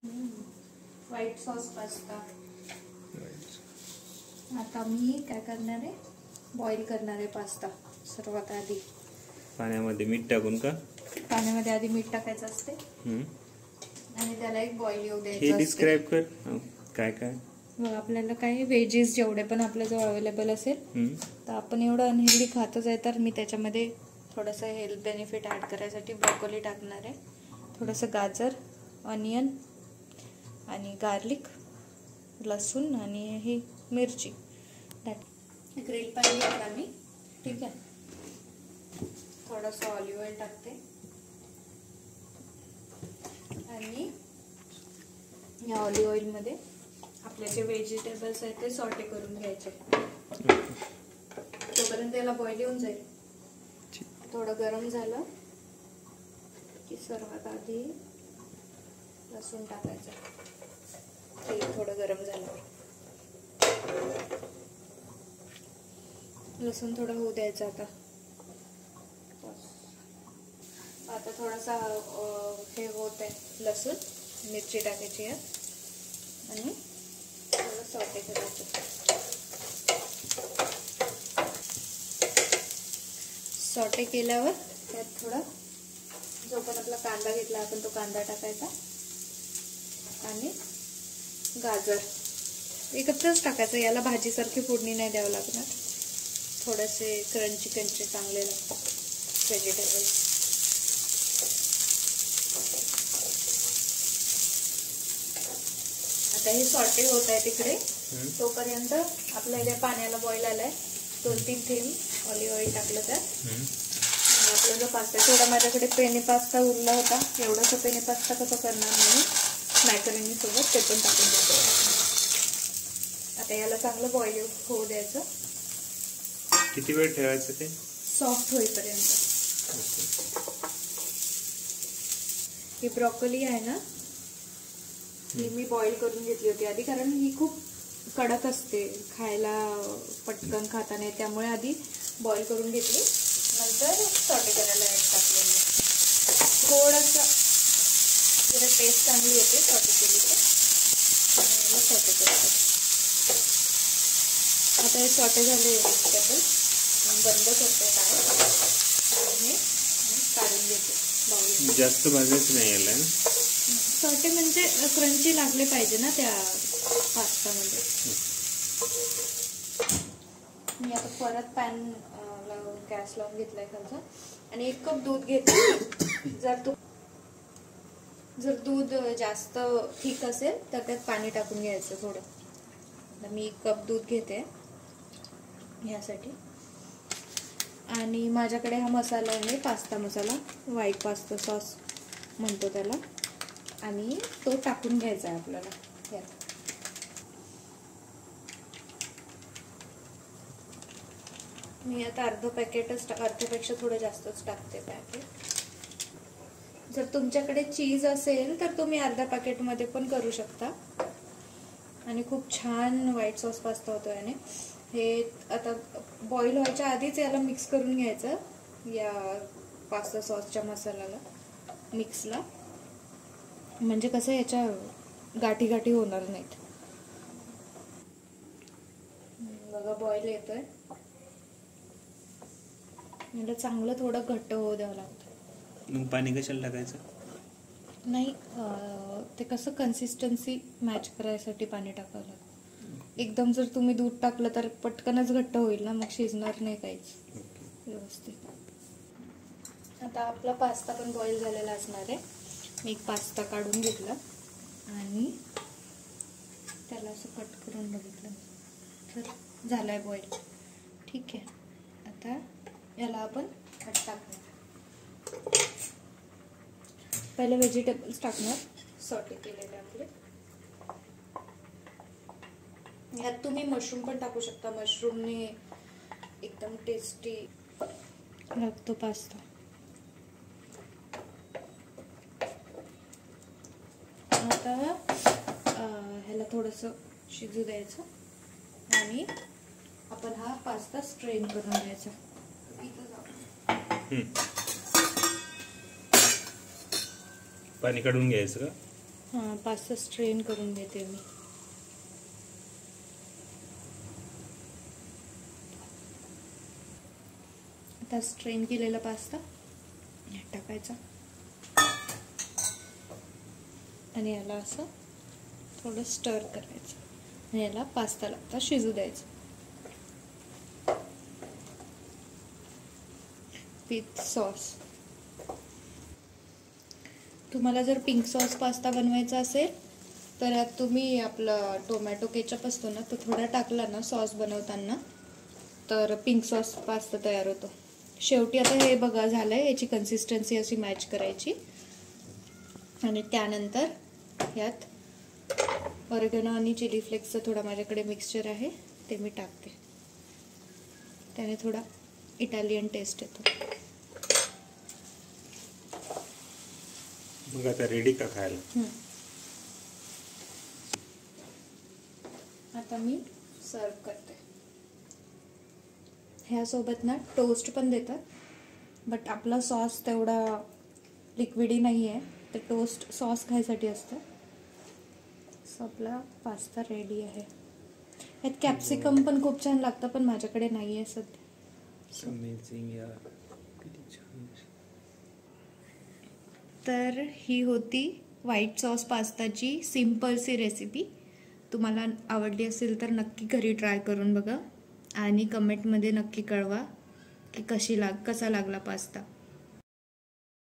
White sauce pasta. आता मी काय करणार आहे, बॉईल करणार आहे पास्ता। सर्वात आधी पाण्यामध्ये मीठ टाकून का? पाण्यामध्ये आधी मीठ टाकायचं असते आणि त्याला एक बॉईल येऊ द्यायचं। हे डिस्क्राइब कर काय काय। मग आपल्याला काही व्हेजेस जेवढे पण आपल्याजवळ अवेलेबल असेल तर आपण एवढं अनहेल्दी खातच आहे, तर मी त्याच्यामध्ये थोडंसं हेल्थ बेनिफिट ॲड करायसाठी ब्रोकोली टाकणार आहे, थोडंसं गाजर, ऑनियन आणि गार्लिक, लसूण आणि ही मिरची। ग्रिल पॅन घेतला मी, ठीक आहे। थोडंसं ऑलिव्ह ऑइल टाकते आणि या ऑलिव्ह ऑइलमध्ये आपले जे व्हेजिटेबल्स आहेत ते सॉटे करून घ्यायचे, तोपर्यंत त्याला बॉईल येऊन जाईल। थोडं गरम झालं की सर्वात आधी लसूण टाकायचं, तेल थोडं गरम झालं, लसूण थोडं होऊ द्यायचं। आता थोडासा हे होत आहे लसूण, मिरची टाकायची आहे आणि थोडं सॉटे करायचं। सॉटे केल्यावर त्यात थोडा जो पण आपला कांदा घेतला आपण तो कांदा टाकायचा आणि गाजर एकत्रच टाकायचं। याला भाजीसारखी फोडणी नाही द्यावं लागणार, थोडेसे क्रंची चांगले लागतात व्हेजिटेबल्स। आता हे सॉटे होत आहे तिकडे, तोपर्यंत आपल्या इथे पाण्याला बॉईल आलाय। 2-3 थेंब ऑलिव्ह ऑइल टाकलं त्यात, आपला जो पास्ता थोडा माझ्याकडे पेने पास्ता उरला होता, एवढासा पेने पास्ता कसं करणार नाही मॅकरोनी सोबत, ते पण टाकून देतो। आता याला चांगलं बॉईल होऊ द्यायचं। किती वेळ ठेवायचं ते? सॉफ्ट होईपर्यंत। ही ब्रोकोली आहे ना, ही मी बॉईल करून घेतली होती आधी, कारण ही खूप कडक असते, खायला पटकन खाता नाही, त्यामुळे आधी बॉईल करून घेतली, नंतर सॉटे करायला टाकले मी। थोडंसं जरा टेस्ट चांगली येते सॉटे केली तर सॉटे करते। आता हे सॉटे झाले व्हेजिटेबल, बंद करते काय आणि काढून घेते बाउल। जास्त भाजायचं नाही याला, सॉटे म्हणजे क्रंची लागले पाहिजे ना त्या पास्तामध्ये। मी आता परत पॅन गॅस लावून घेतलाय खालचा आणि 1 कप दूध घेतलं। जर दूध जास्त थिक असेल तर त्यात पाणी टाकून घ्यायचं थोडं। मी 1 कप दूध घेते यासाठी आणि माझ्याकडे हा मसाला आहे, पास्ता मसाला, व्हाईट पास्ता सॉस म्हणतो त्याला, आणि तो टाकून घ्यायचा आहे आपल्याला यात। मी आता अर्ध्यापेक्षा थोडं जास्तच टाकते पॅकेट। जर तुमच्याकडे चीज असेल तर तुम्ही अर्ध्या पॅकेटमध्ये पण करू शकता आणि खूप छान व्हाईट सॉस पास्ता होतो याने। हे आता बॉईल व्हायच्या आधीच याला मिक्स करून घ्यायचं, या पास्ता सॉसच्या मसाल्याला मिक्सला, म्हणजे कसं याच्या गाठी गाठी होणार नाहीत। बघा बॉईल येतोय, म्हणजे चांगलं थोडं घट्ट होऊ द्यावं लागतं। मग पाणी कशाला टाकायचं? नाही, ते कसं कन्सिस्टन्सी मॅच करायसाठी पाणी टाकावं लागतं। एकदम जर तुम्ही दूध टाकलं तर पटकनच घट्ट होईल ना, मग शिजणार नाही काहीच व्यवस्थित। आता आपला पास्ता पण बॉईल झालेला असणार आहे। मी एक पास्ता काढून घेतला आणि त्याला असं कट करून बघितलं तर झालाय बॉईल, ठीक आहे। आता याला आपण टाकणार, पहिले व्हेजिटेबल्स टाकणार सॉटे केलेले आपले। यात तुम्ही मशरूम पण टाकू शकता, मशरूमने एकदम टेस्टी लागतो पास्ता। आता ह्याला थोडंसं शिजू द्यायचं आणि आपण हा पास्ता स्ट्रेन करून घ्यायचा। पाणी काढून घ्यायचं का? हां, पास्ता स्ट्रेन करून घेते मी. आता स्ट्रेन केलेला पास्ता यात टाकायचा आणि याला असं थोडं स्टर करायचं आणि याला पास्ताला आता शिजू द्यायचं विथ सॉस. तुम्हाला जर पिंक सॉस पास्ता बनवायचा असेल तर यात तुम्ही आपला टोमॅटो केचप असतो ना तो थोडा टाकला ना सॉस बनवताना तर पिंक सॉस पास्ता तयार होतो. शेवटी आता हे बघा झालंय, याची कन्सिस्टन्सी अशी मॅच करायची आणि त्यानंतर यात ऑरेगॅनो आणि चिली फ्लेक्सचं थोडा माझ्याकडे मिक्सचर आहे ते मी टाकते. त्याने थोडा इटालियन टेस्ट येतो. मग आता रेडी का खायला? आता मी सर्व करते. ह्यासोबत ना टोस्ट पण देतात, बट आपला सॉस तेवढा लिक्विडी नाही आहे, तर टोस्ट सॉस खायसाठी असतं. सो आपला पास्ता रेडी आहे. यात कॅप्सिकम पण खूप छान लागतं, पण माझ्याकडे नाही आहे सध्या. अमेझिंग यार, किती छान. तर ही होती व्हाईट सॉस पास्ताची सिम्पलसी रेसिपी. तुम्हाला आवडली असेल तर नक्की घरी ट्राय करून बघा आणि कमेंटमध्ये नक्की कळवा की कसा लागला पास्ता.